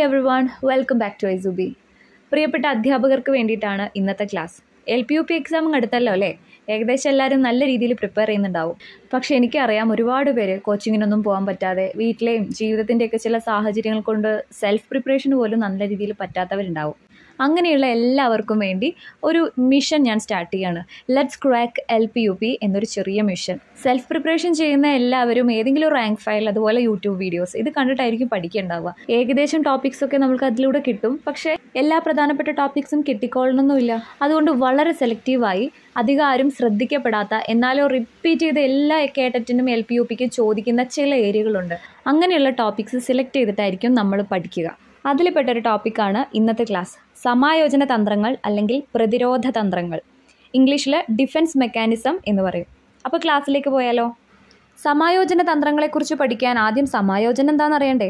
everyone, welcome back to Izubi. പ്രിയപ്പെട്ട അധ്യാപകർക്ക് വേണ്ടിയിട്ടാണ് ഇന്നത്തെ ക്ലാസ്. LPUP എക്സാം അടുത്തല്ലോ അല്ലേ? ഏകദേശം എല്ലാവരും നല്ല രീതിയിൽ പ്രിപ്പയർ ചെയ്യുന്നുണ്ടാവും. പക്ഷേ എനിക്കറിയാം ഒരുപാട് പേര് കോച്ചിങ്ങിനൊന്നും പോകാൻ പറ്റാതെ വീട്ടിലെയും ജീവിതത്തിൻ്റെയൊക്കെ ചില സാഹചര്യങ്ങൾ കൊണ്ട് സെൽഫ് പ്രിപ്പറേഷൻ പോലും നല്ല രീതിയിൽ പറ്റാത്തവരുണ്ടാവും. അങ്ങനെയുള്ള എല്ലാവർക്കും വേണ്ടി ഒരു മിഷൻ ഞാൻ സ്റ്റാർട്ട് ചെയ്യാണ്. ലെറ്റ്സ് ക്രാക്ക് LPUP എന്നൊരു ചെറിയ മിഷൻ. സെൽഫ് പ്രിപ്പറേഷൻ ചെയ്യുന്ന എല്ലാവരും ഏതെങ്കിലും റാങ്ക് ഫയൽ അതുപോലെ യൂട്യൂബ് വീഡിയോസ് ഇത് കണ്ടിട്ടായിരിക്കും പഠിക്കേണ്ടാവുക. ഏകദേശം ടോപ്പിക്സൊക്കെ നമുക്ക് അതിലൂടെ കിട്ടും. പക്ഷേ എല്ലാ പ്രധാനപ്പെട്ട ടോപ്പിക്സും കിട്ടിക്കൊള്ളണമെന്നില്ല. അതുകൊണ്ട് വളരെ സെലക്റ്റീവായി അധികം ആരും ശ്രദ്ധിക്കപ്പെടാത്ത എന്നാലോ റിപ്പീറ്റ് ചെയ്ത് എല്ലാ കേട്ടറ്റിനും LPUPക്ക് ചോദിക്കുന്ന ചില ഏരിയകളുണ്ട്. അങ്ങനെയുള്ള ടോപ്പിക്സ് സെലക്ട് ചെയ്തിട്ടായിരിക്കും നമ്മൾ പഠിക്കുക. അതിൽപ്പെട്ടൊരു ടോപ്പിക്കാണ് ഇന്നത്തെ ക്ലാസ്. സമായോജന തന്ത്രങ്ങൾ അല്ലെങ്കിൽ പ്രതിരോധ തന്ത്രങ്ങൾ. ഇംഗ്ലീഷിൽ ഡിഫൻസ് മെക്കാനിസം എന്ന് പറയും. അപ്പോൾ ക്ലാസ്സിലേക്ക് പോയാലോ? സമായോജന തന്ത്രങ്ങളെക്കുറിച്ച് പഠിക്കാൻ ആദ്യം സമായോജനം എന്താണെന്ന് അറിയണ്ടേ?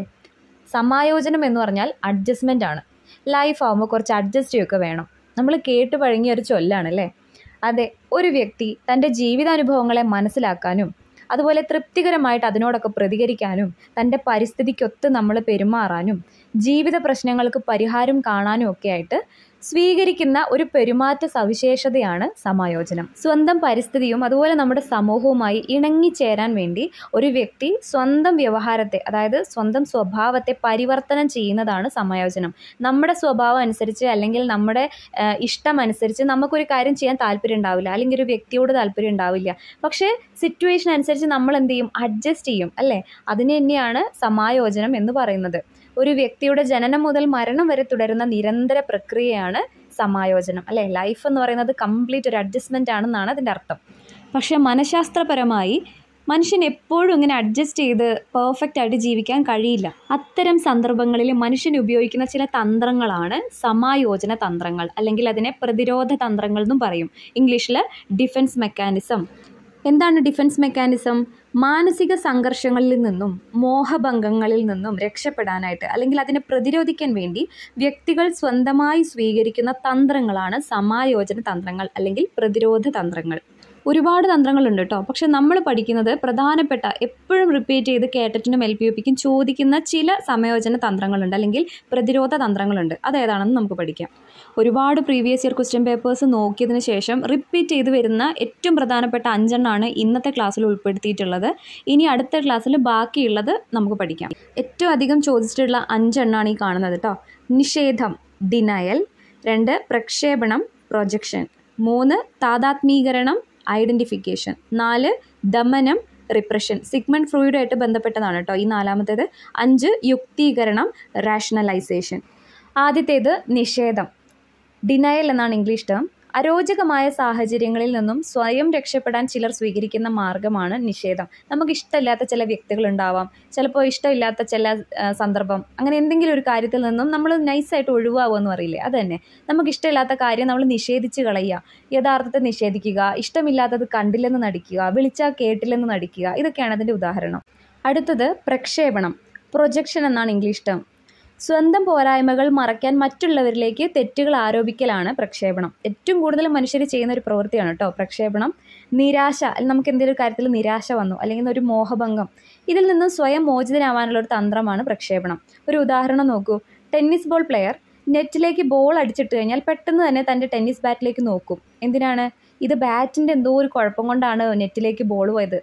സമായോജനം എന്ന് പറഞ്ഞാൽ അഡ്ജസ്റ്റ്മെൻ്റ് ആണ്. ലൈഫ് ആകുമ്പോൾ കുറച്ച് അഡ്ജസ്റ്റ് ചെയ്യുകയൊക്കെ വേണം. നമ്മൾ കേട്ട് പഴങ്ങിയ ഒരു ചൊല്ലാണല്ലേ? അതെ, ഒരു വ്യക്തി തൻ്റെ ജീവിതാനുഭവങ്ങളെ മനസ്സിലാക്കാനും അതുപോലെ തൃപ്തികരമായിട്ട് അതിനോടൊക്കെ പ്രതികരിക്കാനും തൻ്റെ പരിസ്ഥിതിക്കൊത്ത് നമ്മൾ പെരുമാറാനും ജീവിത പ്രശ്നങ്ങൾക്ക് പരിഹാരം കാണാനും ഒക്കെ ആയിട്ട് സ്വീകരിക്കുന്ന ഒരു പെരുമാറ്റ സവിശേഷതയാണ് സമായോജനം. സ്വന്തം പരിസ്ഥിതിയും അതുപോലെ നമ്മുടെ സമൂഹവുമായി ഇണങ്ങിച്ചേരാൻ വേണ്ടി ഒരു വ്യക്തി സ്വന്തം വ്യവഹാരത്തെ, അതായത് സ്വന്തം സ്വഭാവത്തെ പരിവർത്തനം ചെയ്യുന്നതാണ് സമായോജനം. നമ്മുടെ സ്വഭാവം അനുസരിച്ച് അല്ലെങ്കിൽ നമ്മുടെ ഇഷ്ടമനുസരിച്ച് നമുക്കൊരു കാര്യം ചെയ്യാൻ താല്പര്യം ഉണ്ടാവില്ല, അല്ലെങ്കിൽ ഒരു വ്യക്തിയോട് താല്പര്യം ഉണ്ടാവില്ല. പക്ഷേ സിറ്റുവേഷൻ അനുസരിച്ച് നമ്മൾ എന്ത് ചെയ്യും? അഡ്ജസ്റ്റ് ചെയ്യും അല്ലേ? അതിന് തന്നെയാണ് സമായോജനം എന്ന് പറയുന്നത്. ഒരു വ്യക്തിയുടെ ജനനം മുതൽ മരണം വരെ തുടരുന്ന നിരന്തര പ്രക്രിയയാണ് സമായോജനം അല്ലേ? ലൈഫ് എന്ന് പറയുന്നത് കംപ്ലീറ്റ് ഒരു അഡ്ജസ്റ്റ്മെൻ്റ് ആണെന്നാണ് അതിൻ്റെ അർത്ഥം. പക്ഷേ മനഃശാസ്ത്രപരമായി മനുഷ്യൻ എപ്പോഴും ഇങ്ങനെ അഡ്ജസ്റ്റ് ചെയ്ത് പെർഫെക്റ്റ് ആയിട്ട് ജീവിക്കാൻ കഴിയില്ല. അത്തരം സന്ദർഭങ്ങളിൽ മനുഷ്യൻ ഉപയോഗിക്കുന്ന ചില തന്ത്രങ്ങളാണ് സമായോജന തന്ത്രങ്ങൾ, അല്ലെങ്കിൽ അതിനെ പ്രതിരോധ തന്ത്രങ്ങൾ എന്നും പറയും. ഇംഗ്ലീഷിൽ ഡിഫൻസ് മെക്കാനിസം. എന്താണ് ഡിഫൻസ് മെക്കാനിസം? മാനസിക സംഘർഷങ്ങളിൽ നിന്നും മോഹഭംഗങ്ങളിൽ നിന്നും രക്ഷപ്പെടാനായിട്ട് അല്ലെങ്കിൽ അതിനെ പ്രതിരോധിക്കാൻ വേണ്ടി വ്യക്തികൾ സ്വന്തമായി സ്വീകരിക്കുന്ന തന്ത്രങ്ങളാണ് സമായോജന തന്ത്രങ്ങൾ അല്ലെങ്കിൽ പ്രതിരോധ തന്ത്രങ്ങൾ. ഒരുപാട് തന്ത്രങ്ങളുണ്ട് കേട്ടോ. പക്ഷെ നമ്മൾ പഠിക്കുന്നത് പ്രധാനപ്പെട്ട എപ്പോഴും റിപ്പീറ്റ് ചെയ്ത് കേട്ടറ്റിനും LPUPക്കും ചോദിക്കുന്ന ചില സമയോജന തന്ത്രങ്ങളുണ്ട് അല്ലെങ്കിൽ പ്രതിരോധ തന്ത്രങ്ങളുണ്ട്. അതേതാണെന്ന് നമുക്ക് പഠിക്കാം. ഒരുപാട് പ്രീവിയസ് ഇയർ ക്വസ്റ്റ്യൻ പേപ്പേഴ്സ് നോക്കിയതിന് ശേഷം റിപ്പീറ്റ് ചെയ്ത് വരുന്ന ഏറ്റവും പ്രധാനപ്പെട്ട 5 എണ്ണമാണ് ഇന്നത്തെ ക്ലാസ്സിൽ ഉൾപ്പെടുത്തിയിട്ടുള്ളത്. ഇനി അടുത്ത ക്ലാസ്സിൽ ബാക്കിയുള്ളത് നമുക്ക് പഠിക്കാം. ഏറ്റവും അധികം ചോദിച്ചിട്ടുള്ള 5 എണ്ണമാണ് ഈ കാണുന്നത് കേട്ടോ. നിഷേധം, ഡിനയൽ. 2 പ്രക്ഷേപണം, പ്രൊജക്ഷൻ. 3 താദാത്മീകരണം, ഐഡൻറ്റിഫിക്കേഷൻ. 4 ദമനം, റിപ്രഷൻ. സിഗ്മണ്ട് ഫ്രോയിഡുമായിട്ട് ബന്ധപ്പെട്ടതാണ് കേട്ടോ ഈ 4ാമത്തേത്. 5 യുക്തീകരണം, റാഷണലൈസേഷൻ. ആദ്യത്തേത് നിഷേധം, ഡിനയൽ എന്നാണ് ഇംഗ്ലീഷ് ടേം. അരോചകമായ സാഹചര്യങ്ങളിൽ നിന്നും സ്വയം രക്ഷപ്പെടാൻ ചിലർ സ്വീകരിക്കുന്ന മാർഗ്ഗമാണ് നിഷേധം. നമുക്ക് ഇഷ്ടമില്ലാത്ത ചില വ്യക്തികളുണ്ടാവാം, ചിലപ്പോൾ ഇഷ്ടമില്ലാത്ത ചില സന്ദർഭം, അങ്ങനെ എന്തെങ്കിലും ഒരു കാര്യത്തിൽ നിന്നും നമ്മൾ നൈസായിട്ട് ഒഴിവാകുമെന്ന് പറയില്ലേ? അത് തന്നെ. നമുക്കിഷ്ടമില്ലാത്ത കാര്യം നമ്മൾ നിഷേധിച്ച് കളയുക, യഥാർത്ഥത്തെ നിഷേധിക്കുക, ഇഷ്ടമില്ലാത്തത് കണ്ടില്ലെന്ന് നടിക്കുക, വിളിച്ചാൽ കേട്ടില്ലെന്ന് നടിക്കുക, ഇതൊക്കെയാണ് അതിൻ്റെ ഉദാഹരണം. അടുത്തത് പ്രക്ഷേപണം, പ്രൊജക്ഷൻ എന്നാണ് ഇംഗ്ലീഷ് ടേം. സ്വന്തം പോരായ്മകൾ മറയ്ക്കാൻ മറ്റുള്ളവരിലേക്ക് തെറ്റുകൾ ആരോപിക്കലാണ് പ്രക്ഷേപണം. ഏറ്റവും കൂടുതൽ മനുഷ്യർ ചെയ്യുന്ന ഒരു പ്രവൃത്തിയാണ് കേട്ടോ പ്രക്ഷേപണം. നിരാശ, നമുക്ക് എന്തെങ്കിലും കാര്യത്തിൽ നിരാശ വന്നു അല്ലെങ്കിൽ ഒരു മോഹഭംഗം, ഇതിൽ നിന്നും സ്വയം മോചിതനാവാനുള്ളൊരു തന്ത്രമാണ് പ്രക്ഷേപണം. ഒരു ഉദാഹരണം നോക്കൂ. ടെന്നീസ് ബോൾ പ്ലെയർ നെറ്റിലേക്ക് ബോൾ അടിച്ചിട്ട് കഴിഞ്ഞാൽ പെട്ടെന്ന് തന്നെ തൻ്റെ ടെന്നീസ് ബാറ്റിലേക്ക് നോക്കും. എന്തിനാണ്? ഇത് ബാറ്റിൻ്റെ എന്തോ ഒരു കുഴപ്പം കൊണ്ടാണ് നെറ്റിലേക്ക് ബോൾ പോയത്.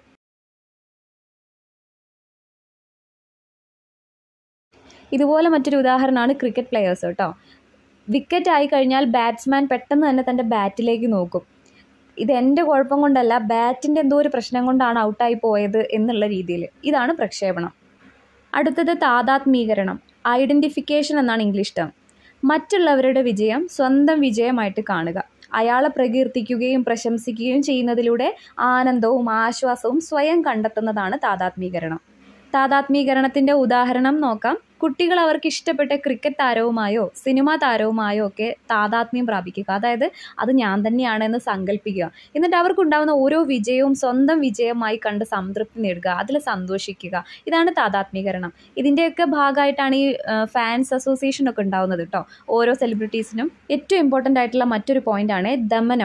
ഇതുപോലെ മറ്റൊരു ഉദാഹരണമാണ് ക്രിക്കറ്റ് പ്ലെയേഴ്സ് കേട്ടോ. വിക്കറ്റ് ആയി കഴിഞ്ഞാൽ ബാറ്റ്സ്മാൻ പെട്ടെന്ന് തന്നെ തൻ്റെ ബാറ്റിലേക്ക് നോക്കും. ഇത് എൻ്റെ കുഴപ്പം കൊണ്ടല്ല, ബാറ്റിൻ്റെ എന്തോ ഒരു പ്രശ്നം കൊണ്ടാണ് ഔട്ടായി പോയത് എന്നുള്ള രീതിയിൽ. ഇതാണ് പ്രക്ഷേപണം. അടുത്തത് താദാത്മീകരണം, ഐഡൻറ്റിഫിക്കേഷൻ എന്നാണ് ഇംഗ്ലീഷ് ടേം. മറ്റുള്ളവരുടെ വിജയം സ്വന്തം വിജയമായിട്ട് കാണുക. അയാളെ പ്രകീർത്തിക്കുകയും പ്രശംസിക്കുകയും ചെയ്യുന്നതിലൂടെ ആനന്ദവും ആശ്വാസവും സ്വയം കണ്ടെത്തുന്നതാണ് താദാത്മീകരണം. താദാത്മീകരണത്തിൻ്റെ ഉദാഹരണം നോക്കാം. കുട്ടികൾ അവർക്ക് ഇഷ്ടപ്പെട്ട ക്രിക്കറ്റ് താരവുമായോ സിനിമാ താരവുമായോ ഒക്കെ താദാത്മ്യം പ്രാപിക്കുക. അതായത് അത് ഞാൻ തന്നെയാണെന്ന് സങ്കല്പിക്കുക. എന്നിട്ട് അവർക്കുണ്ടാകുന്ന ഓരോ വിജയവും സ്വന്തം വിജയമായി കണ്ട് സംതൃപ്തി നേടുക, അതിൽ സന്തോഷിക്കുക. ഇതാണ് താദാത്മീകരണം. ഇതിൻ്റെയൊക്കെ ഭാഗമായിട്ടാണ് ഈ ഫാൻസ് അസോസിയേഷൻ ഒക്കെ ഉണ്ടാകുന്നത് കേട്ടോ ഓരോ സെലിബ്രിറ്റീസിനും. ഏറ്റവും ഇമ്പോർട്ടൻ്റ് ആയിട്ടുള്ള മറ്റൊരു പോയിൻ്റാണ് ദമനം.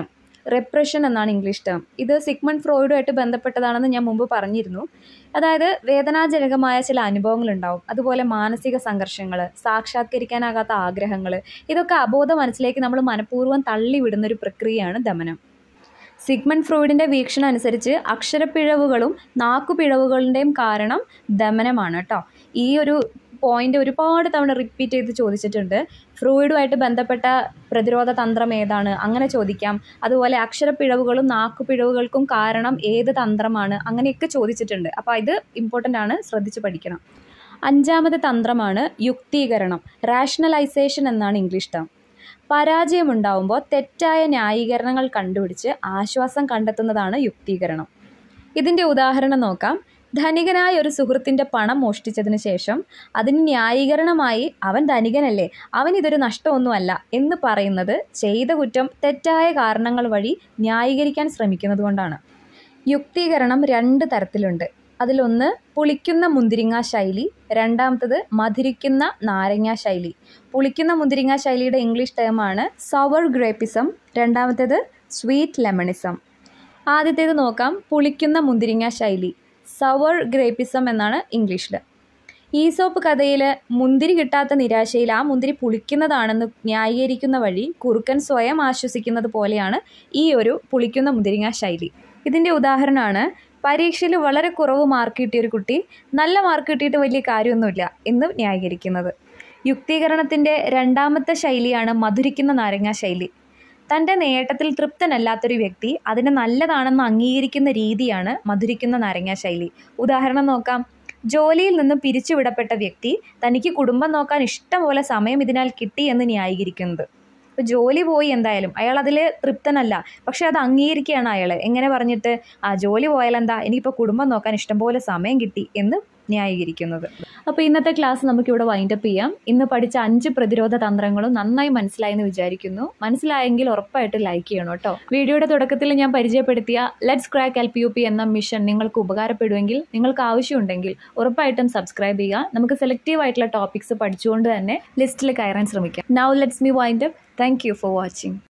റെപ്രഷൻ എന്നാണ് ഇംഗ്ലീഷ് ടേം. ഇത് സിഗ്മണ്ട് ഫ്രോയിഡുമായിട്ട് ബന്ധപ്പെട്ടതാണെന്ന് ഞാൻ മുമ്പ് പറഞ്ഞിരുന്നു. അതായത് വേദനാജനകമായ ചില അനുഭവങ്ങളുണ്ടാവും, അതുപോലെ മാനസിക സംഘർഷങ്ങൾ, സാക്ഷാത്കരിക്കാനാകാത്ത ആഗ്രഹങ്ങൾ, ഇതൊക്കെ അബോധ മനസ്സിലേക്ക് നമ്മൾ മനഃപൂർവ്വം തള്ളിവിടുന്നൊരു പ്രക്രിയയാണ് ദമനം. സിഗ്മണ്ട് ഫ്രോയിഡിൻ്റെ വീക്ഷണം അനുസരിച്ച് അക്ഷരപ്പിഴവുകളും നാക്കുപിഴവുകളുടെയും കാരണം ദമനമാണ് കേട്ടോ. ഈ ഒരു പോയിന്റ് ഒരുപാട് തവണ റിപ്പീറ്റ് ചെയ്ത് ചോദിച്ചിട്ടുണ്ട്. ഫ്രോയിഡുമായിട്ട് ബന്ധപ്പെട്ട പ്രതിരോധ തന്ത്രം ഏതാണ്, അങ്ങനെ ചോദിക്കാം. അതുപോലെ അക്ഷരപ്പിഴവുകളും നാക്കുപിഴവുകൾക്കും കാരണം ഏത് തന്ത്രമാണ്, അങ്ങനെയൊക്കെ ചോദിച്ചിട്ടുണ്ട്. അപ്പോൾ ഇത് ഇമ്പോർട്ടൻ്റ് ആണ്, ശ്രദ്ധിച്ച് പഠിക്കണം. 5ാമത്തെ തന്ത്രമാണ് യുക്തീകരണം. റാഷണലൈസേഷൻ എന്നാണ് ഇംഗ്ലീഷ് ടേം. പരാജയമുണ്ടാവുമ്പോൾ തെറ്റായ ന്യായീകരണങ്ങൾ കണ്ടുപിടിച്ച് ആശ്വാസം കണ്ടെത്തുന്നതാണ് യുക്തീകരണം. ഇതിൻ്റെ ഉദാഹരണം നോക്കാം. ധനികനായ ഒരു സുഹൃത്തിൻ്റെ പണം മോഷ്ടിച്ചതിന് ശേഷം അതിന് ന്യായീകരണമായി അവൻ ധനികനല്ലേ, അവനിതൊരു നഷ്ടമൊന്നുമല്ല എന്ന് പറയുന്നത് ചെയ്ത കുറ്റം തെറ്റായ കാരണങ്ങൾ വഴി ന്യായീകരിക്കാൻ ശ്രമിക്കുന്നത് കൊണ്ടാണ്. യുക്തീകരണം 2 തരത്തിലുണ്ട്. അതിലൊന്ന് പുളിക്കുന്ന മുന്തിരിങ്ങ ശൈലി, രണ്ടാമത്തത് മധുരിക്കുന്ന നാരങ്ങ ശൈലി. പുളിക്കുന്ന മുന്തിരിങ്ങ ശൈലിയുടെ ഇംഗ്ലീഷ് ടേമാണ് സവർ ഗ്രേപ്പിസം, രണ്ടാമത്തേത് സ്വീറ്റ് ലെമണിസം. ആദ്യത്തേത് നോക്കാം, പുളിക്കുന്ന മുന്തിരിങ്ങ ശൈലി, സവർ ഗ്രേപ്പിസം എന്നാണ് ഇംഗ്ലീഷിൽ. ഈസോപ്പ് കഥയിൽ മുന്തിരി കിട്ടാത്ത നിരാശയിൽ ആ മുന്തിരി പുളിക്കുന്നതാണെന്ന് ന്യായീകരിക്കുന്ന വഴി കുറുക്കൻ സ്വയം ആശ്വസിക്കുന്നത് പോലെയാണ് ഈ ഒരു പുളിക്കുന്ന മുന്തിരിങ്ങ ശൈലി. ഇതിൻ്റെ ഉദാഹരണമാണ്, പരീക്ഷയിൽ വളരെ കുറവ് മാർക്ക് കിട്ടിയൊരു കുട്ടി നല്ല മാർക്ക് കിട്ടിയിട്ട് വലിയ കാര്യമൊന്നുമില്ല എന്ന് ന്യായീകരിക്കുന്നത്. യുക്തീകരണത്തിൻ്റെ 2ാമത്തെ ശൈലിയാണ് മധുരിക്കുന്ന നാരങ്ങ ശൈലി. തൻ്റെ നേട്ടത്തിൽ തൃപ്തനല്ലാത്തൊരു വ്യക്തി അതിനെ നല്ലതാണെന്ന് അംഗീകരിക്കുന്ന രീതിയാണ് മധുരിക്കുന്ന നാരങ്ങ ശൈലി. ഉദാഹരണം നോക്കാം. ജോലിയിൽ നിന്നും പിരിച്ചുവിടപ്പെട്ട വ്യക്തി തനിക്ക് കുടുംബം നോക്കാൻ ഇഷ്ടംപോലെ സമയം ഇതിനാൽ കിട്ടി എന്ന് ന്യായീകരിക്കുന്നത്. ഇപ്പോൾ ജോലി പോയി, എന്തായാലും അയാൾ അതിൽ തൃപ്തനല്ല, പക്ഷെ അത് അംഗീകരിക്കുകയാണ് അയാൾ. എങ്ങനെ പറഞ്ഞിട്ട്, ജോലി പോയാലെന്താ, എനിക്കിപ്പോൾ കുടുംബം നോക്കാൻ ഇഷ്ടംപോലെ സമയം കിട്ടി എന്ന് ന്യായീകരിക്കുന്നത്. അപ്പോൾ ഇന്നത്തെ ക്ലാസ് നമുക്കിവിടെ വൈൻഡപ്പ് ചെയ്യാം. ഇന്ന് പഠിച്ച 5 പ്രതിരോധ തന്ത്രങ്ങളും നന്നായി മനസ്സിലായെന്ന് വിചാരിക്കുന്നു. മനസ്സിലായെങ്കിൽ ഉറപ്പായിട്ട് ലൈക്ക് ചെയ്യണം കേട്ടോ. വീഡിയോയുടെ തുടക്കത്തിൽ ഞാൻ പരിചയപ്പെടുത്തിയ ലെറ്റ്സ് ക്രാക്ക് LPUP എന്ന മിഷൻ നിങ്ങൾക്ക് ഉപകാരപ്പെടുമെങ്കിൽ, നിങ്ങൾക്ക് ആവശ്യമുണ്ടെങ്കിൽ ഉറപ്പായിട്ടും സബ്സ്ക്രൈബ് ചെയ്യുക. നമുക്ക് സെലക്റ്റീവ് ആയിട്ടുള്ള ടോപ്പിക്സ് പഠിച്ചുകൊണ്ട് തന്നെ ലിസ്റ്റിൽ കയറാൻ ശ്രമിക്കാം. Now let's me wind up. Thank you for watching.